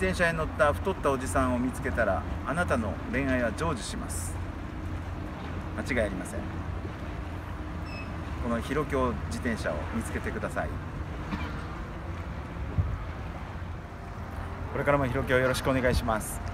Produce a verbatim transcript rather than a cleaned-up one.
転車に乗った太ったおじさんを見つけたら、あなたの恋愛は成就します。間違いありません。この広京自転車を見つけてください。これからも広京よろしくお願いします。